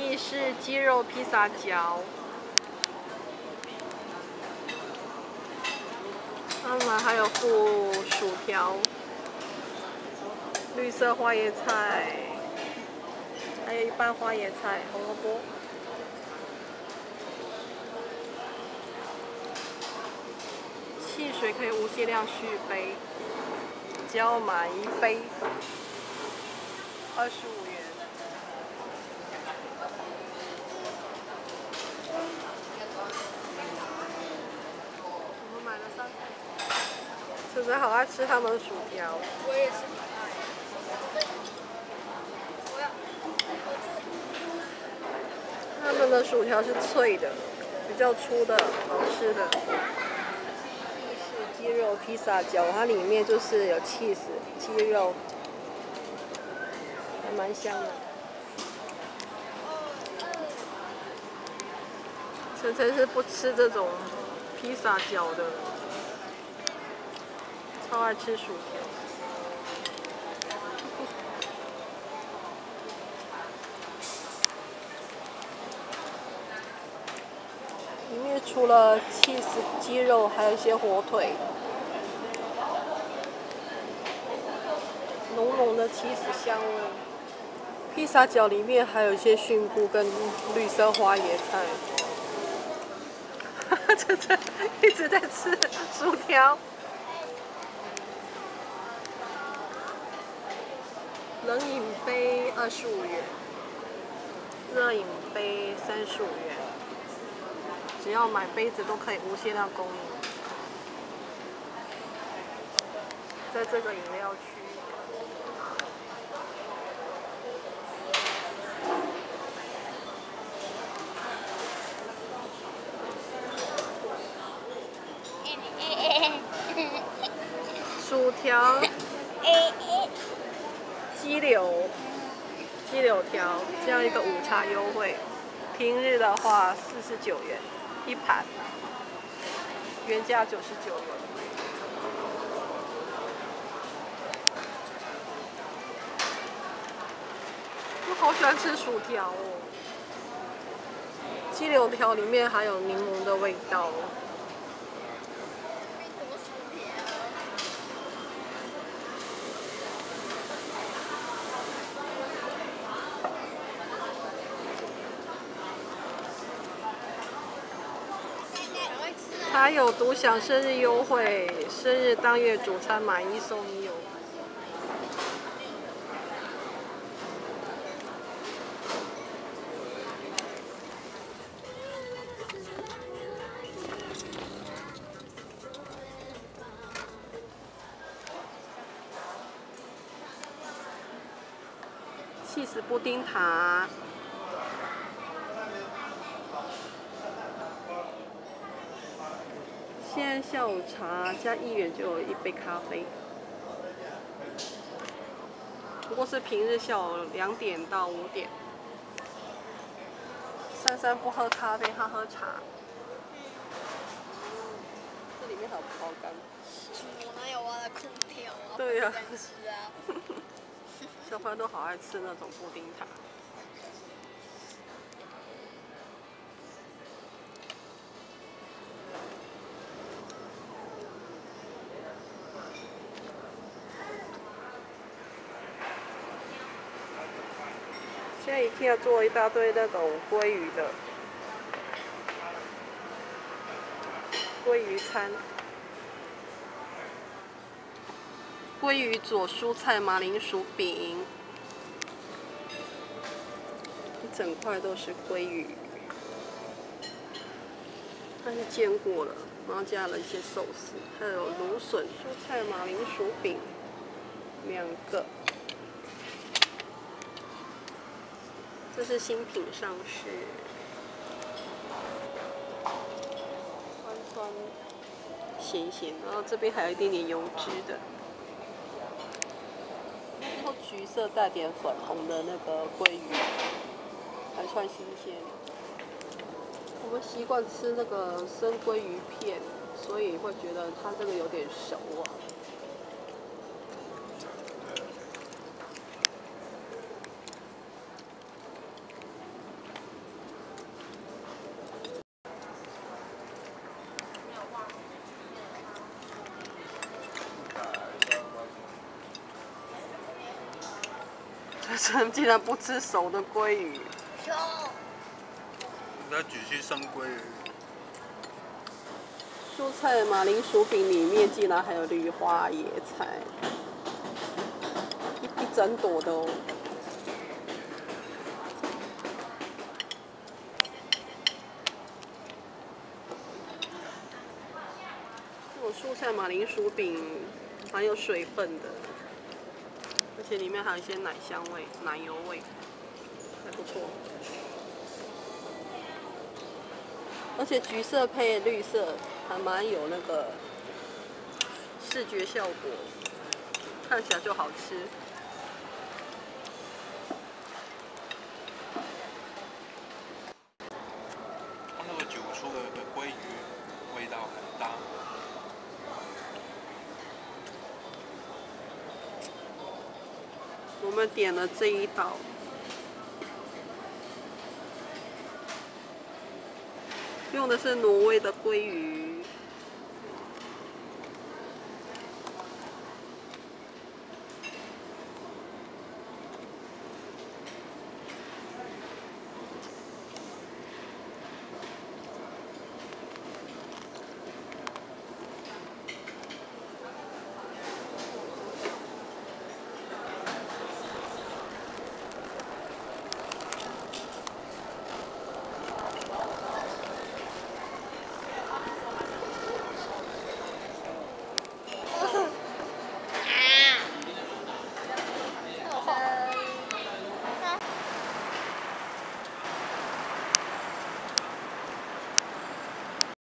意式鸡肉披萨饺，他们还有附薯条、绿色花椰菜，还有一般花椰菜、红萝卜。汽水可以无限量续杯，只要买一杯25元。我们买了3个，是不是好爱吃他们的薯条？ 我也是很爱。 他们的薯条是脆的，比较粗的，好吃的。意式鸡肉披萨饺，它里面就是有 cheese 鸡肉，还蛮香的。晨晨是不吃这种披萨饺的，超爱吃薯条。里面除了 cheese 鸡肉，还有一些火腿，浓浓的 cheese 香味。披萨饺里面还有一些菌菇跟绿色花椰菜。晨晨一直在吃薯条。冷饮杯25元，热饮杯35元。只要买杯子都可以无限量供应。在这个饮料区。薯条、鸡柳条，这样一个午茶优惠。平日的话49元一盘，原价99元。我好喜欢吃薯条哦！鸡柳条里面还有柠檬的味道。还有独享生日优惠，生日当月主餐买1送1哦。cheese布丁塔。现在下午茶加1元就有1杯咖啡，不过是平日下午2点到5点。珊珊不喝咖啡，她喝茶。这里面还有葡萄干。 我哪有挖的空调啊？ 对呀、 吃啊。 小朋友都好爱吃那种布丁塔。现在IKEA做一大堆那种鲑鱼的鲑鱼餐，鲑鱼佐蔬菜马铃薯饼，一整块都是鲑鱼，它是煎过了，然后加了一些寿司，还有芦笋蔬菜马铃薯饼2个。这是新品上市，酸酸咸咸，然后这边还有一点点油脂的，然后橘色带点粉红的那个鲑鱼，还算新鲜。我们习惯吃那个生鲑鱼片，所以会觉得它这个有点熟啊。 神竟然不吃熟的鲑鱼。 有。 那只是生鲑鱼。 蔬菜马铃薯饼里面竟然还有绿花椰菜，一整朵的哦。这种蔬菜马铃薯饼蛮有水分的，而且里面还有一些奶香味、奶油味，还不错。而且橘色配绿色，还蛮有那个视觉效果，看起来就好吃。 它那个煮出的鲑鱼味道很大。 我们点了这一道。用的是挪威的鲑鱼，